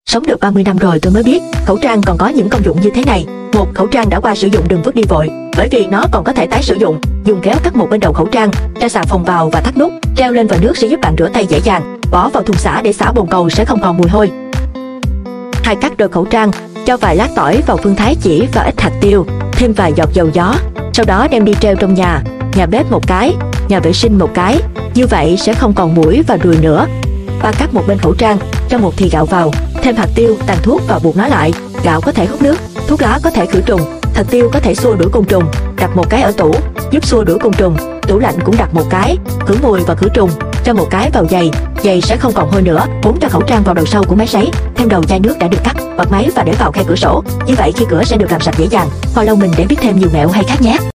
Sống được 30 năm rồi tôi mới biết khẩu trang còn có những công dụng như thế này. Một, khẩu trang đã qua sử dụng đừng vứt đi vội, bởi vì nó còn có thể tái sử dụng. Dùng kéo cắt một bên đầu khẩu trang, tra xà phòng vào và thắt nút, treo lên vòi nước sẽ giúp bạn rửa tay dễ dàng. Bỏ vào thùng xả để xả bồn cầu sẽ không còn mùi hôi. Hai, cắt đôi khẩu trang, cho vài lát tỏi vào phương thái chỉ và ít hạt tiêu, thêm vài giọt dầu gió. Sau đó đem đi treo trong nhà bếp một cái, nhà vệ sinh một cái. Như vậy sẽ không còn muỗi và ruồi nữa. Ba, cắt một bên khẩu trang, cho một thìa gạo vào, thêm hạt tiêu, tàn thuốc và buộc nó lại. Gạo có thể hút nước, thuốc lá có thể khử trùng, hạt tiêu có thể xua đuổi côn trùng. Đặt một cái ở tủ, giúp xua đuổi côn trùng. Tủ lạnh cũng đặt một cái, khử mùi và khử trùng. Cho một cái vào giày, giày sẽ không còn hôi nữa. 4, cho khẩu trang vào đầu sau của máy sấy, thêm đầu chai nước đã được cắt, bật máy và để vào khe cửa sổ. Như vậy khi cửa sẽ được làm sạch dễ dàng. Follow mình để biết thêm nhiều mẹo hay khác nhé.